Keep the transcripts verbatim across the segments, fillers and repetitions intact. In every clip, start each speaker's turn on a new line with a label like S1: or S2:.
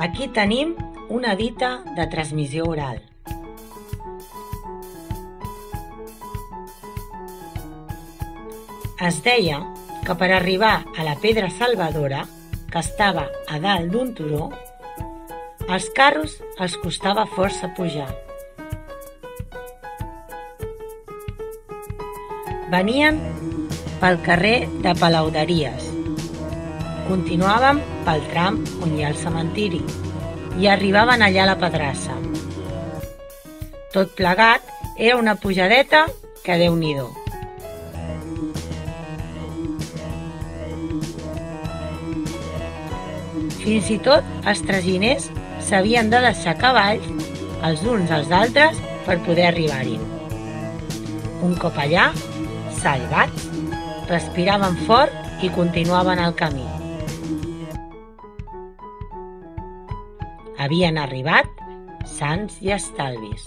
S1: Aquí tenim una dita de transmissió oral. Es deia que per arribar a la Pedra Salvadora, que estava a dalt d'un turó, als carros els costava força pujar. Venien pel carrer de Palauderies, continuaven pel tram on hi ha el cementiri i arribaven allà a la Pedrassa. Tot plegat era una pujadeta que Déu-n'hi-do. Fins i tot els traginers s'havien de deixar cavalls els uns als altres per poder arribar-hi. Un cop allà, salvats, respiraven fort i continuaven el camí. Havien arribat sans i estalvis.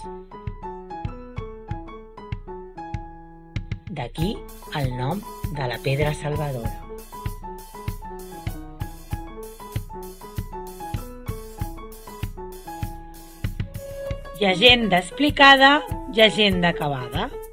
S1: D'aquí el nom de la Pedra Salvadora. Llegenda explicada, llegenda acabada.